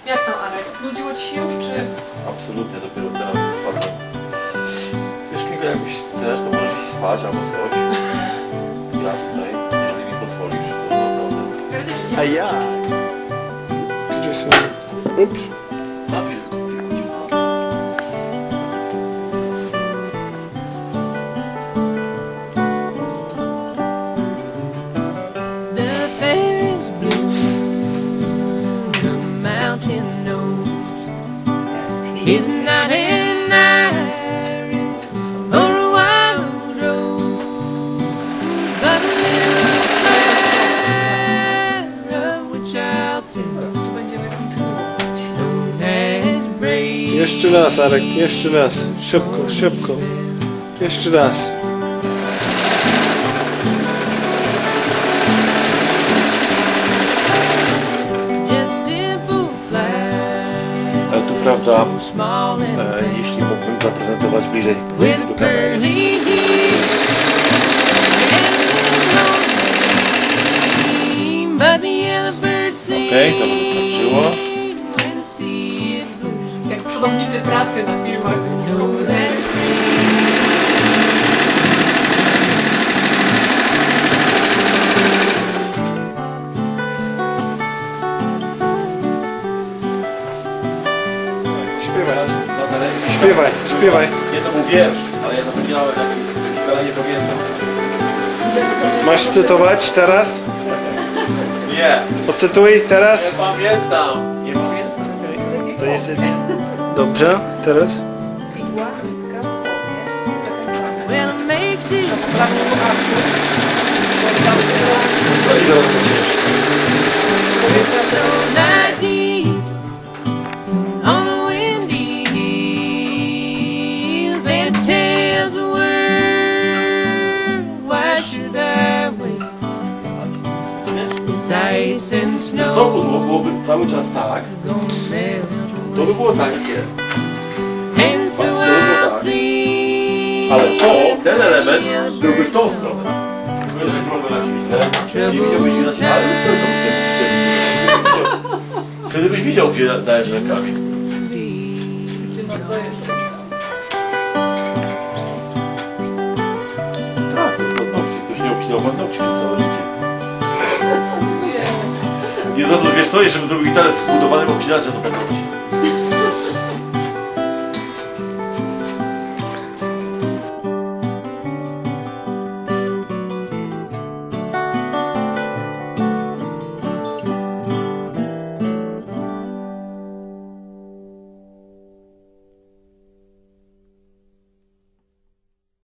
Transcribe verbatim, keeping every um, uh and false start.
Jak tam, Arek? Znudziło ci się już, czy... Absolutnie, dopiero teraz wpadłem. Wiesz, Kinga, jakbyś też, to możesz iść spać albo coś. Ja tutaj, jeżeli mi pozwolisz, to naprawdę... A ja? Gdzie są? Ups. Napisz tylko w kilku dziwkach. The fair is blue, the mountain knows she's not an iris or a wild rose, but a little fire of which I'll tell Tu będziemy kontynuować. known as brave. Jeszcze raz, Arek, jeszcze raz. Szybko, szybko. Jeszcze raz. Just simple fly, Ale tu prawda, small and e, jeśli mógłbym zaprezentować bliżej with do kamery. curly heels and but the yellow bird sings Okej, to by wystarczyło. when the sea is blue. Jak przodownicy pracy na filmach. Know that Śpiewaj. Na galerii- Śpiewaj, śpiewaj. Nie, to był wiersz, ale ja zapomniałem, jak już dalej nie pamiętam. Masz cytować teraz? Nie, Ocytuj teraz. nie pamiętam. Nie pamiętam. To jest... Dobrze, teraz? Igła, nitka, w połowie. well it makes it Prawo po arku. Co ile razy ciężko? so night deep on the windy hills, and it tells the world why should I wait? It's ice and Znowu snow to byłoby cały czas tak, gonna melt to by było tak, jak jest. and so I'll see. Ale to, ten element byłby w tą stronę. Tylko jeżeli byłoby na świtle, nie widziałbyś inaczej, ale lusterko byś sobie przyciemnił. Wtedy byś widział, gdzie dajesz rękami. Tak, to paznokci. Ktoś nie obcinał paznokci przez całe życie. I od razu wiesz co, jeszcze bym zrobił gitarę z wbudowanym obcinaczem do paznokci.